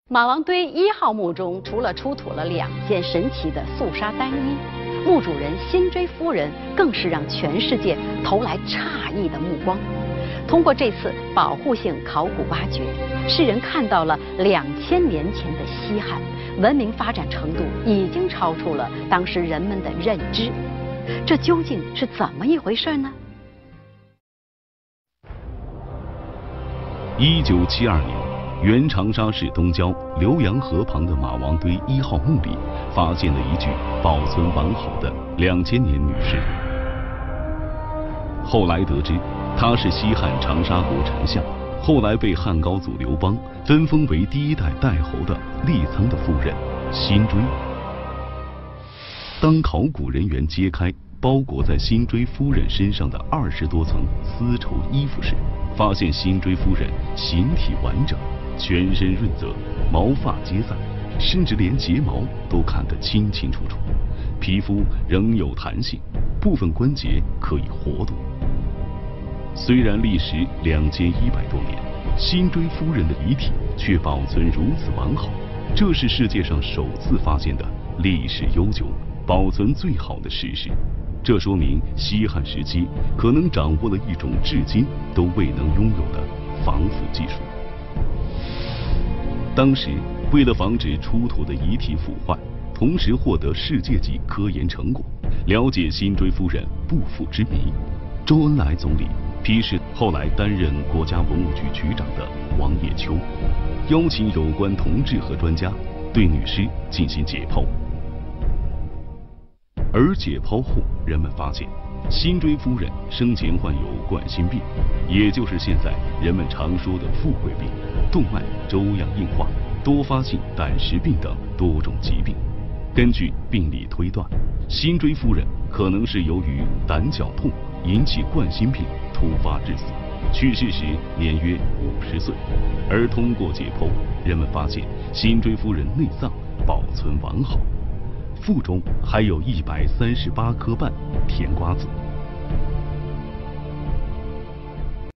马王堆1号墓中，除了出土了2件神奇的素纱单衣，墓主人辛追夫人更是让全世界投来诧异的目光。通过这次保护性考古挖掘，世人看到了2000年前的西汉文明发展程度已经超出了当时人们的认知。这究竟是怎么一回事呢 ？1972年，原长沙市东郊浏阳河旁的马王堆1号墓里，发现了一具保存完好的2000年女尸。后来得知，她是西汉长沙国丞相，后来被汉高祖刘邦分封为第1代代侯的郦苍的夫人辛追。当考古人员揭开包裹在辛追夫人身上的20多层丝绸衣服时，发现辛追夫人形体完整，全身润泽，毛发皆在，甚至连睫毛都看得清清楚楚，皮肤仍有弹性，部分关节可以活动。虽然历时2100多年，辛追夫人的遗体却保存如此完好，这是世界上首次发现的历史悠久、保存最好的石室。这说明西汉时期可能掌握了一种至今都未能拥有的防腐技术。当时为了防止出土的遗体腐坏，同时获得世界级科研成果，了解辛追夫人不腐之谜，周恩来总理批示后来担任国家文物局局长的王业秋，邀请有关同志和专家对女尸进行解剖。而解剖后，人们发现辛追夫人生前患有冠心病，也就是现在人们常说的富贵病、动脉粥样硬化、多发性胆石病等多种疾病。根据病理推断，辛追夫人可能是由于胆绞痛引起冠心病突发致死，去世时年约50岁。而通过解剖，人们发现辛追夫人内脏保存完好，腹中还有138颗半甜瓜子，